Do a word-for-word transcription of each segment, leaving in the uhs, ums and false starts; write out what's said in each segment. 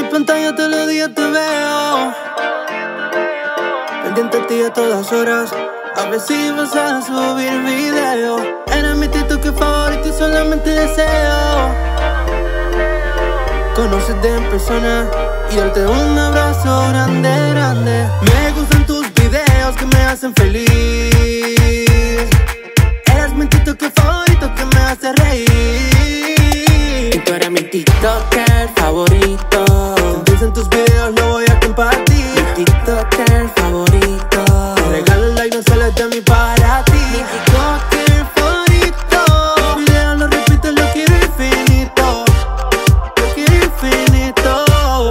pantalla todos los días te veo, pendiente a ti a todas horas. A ver si vas a subir video. Eres mi TikTok favorito y solamente deseo conocerte en persona y darte un abrazo grande, grande. Me gustan tus videos que me hacen feliz. Eres mi TikTok favorito que me hace reír. Y tú eres mi TikToker favorito. Si en tus videos lo voy a compartir. Mi TikToker favorito. Regala el like, no sales de mí para ti. Mi TikToker favorito. Mis videos lo repito, lo quiero infinito. Lo quiero infinito.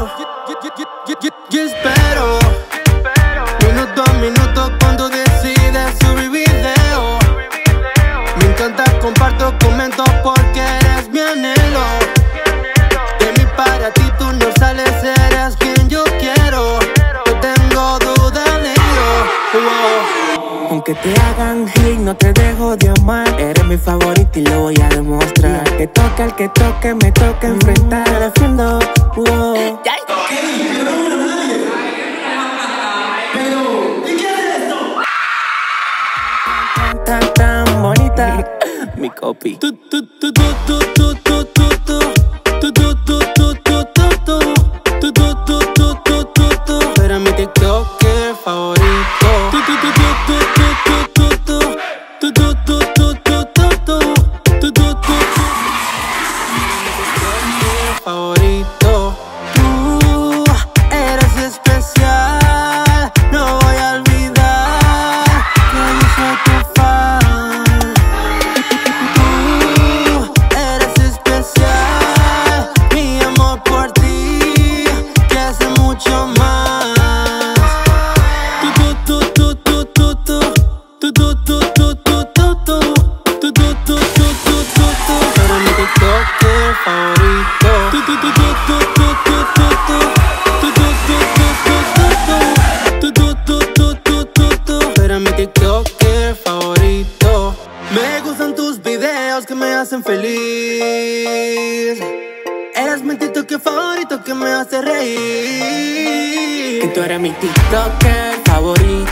Yo espero minuto a minuto cuando decides subir video. Me encanta, comparto, comento porque eres mi anhelo. De mí para ti tú no sales, eres quien yo quiero. No tengo duda de ello. Wow. Aunque te hagan hate, no te dejo de amar. Eres mi favorito y lo voy a demostrar. Que toque al que toque, me toca enfrentar. Te defiendo, wow. Tan, tan bonita mi copy. Tu, tu, tu, tu, tu, tu, tu, tu, tu. Tu, tu, tu, tu, tu, tu, tu. Tu, tu, tu, tu, tu, tu, tu. Tú eres mi TikToker favorito. Tu, tu, tu, tu, tu, tu, tu, tu. Tu, tu, tu, tu, tu, tu, tu. Tu, tu, tu, tu. Favorito. Tú eres especial. No voy a olvidar que yo soy tu fan. Tú eres especial. Mi amor por ti que hace mucho más. Tu, tu, tu, tu, tu, tu. Tu, tu, tu, tu, tu, tu, tu. Tu, tu, tu, tu, tu, tu, tu. Tú eres mi TikToker favorito. Tu, tu, tu, tu, tu, tu, tu, tu, tu. Tu, tu, tu, tu, tu, tu, tu. Tu, tu, tu, tu, tu, tu, tu. Tú eres mi TikToker favorito. Me gustan tus videos que me hacen feliz. Eres mi TikToker favorito que me hace reír. Que tú eres mi TikToker favorito.